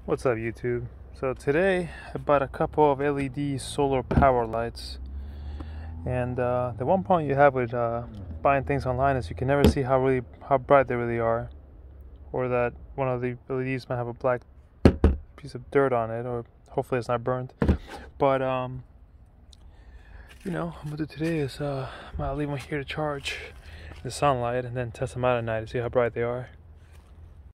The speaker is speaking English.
What's up, YouTube? So today I bought a couple of LED solar power lights, and the one problem you have with buying things online is you can never see how bright they really are, or that one of the LEDs might have a black piece of dirt on it, or hopefully it's not burnt. But what I'm gonna do today is I'll leave them here to charge in the sunlight, and then test them out at night to see how bright they are.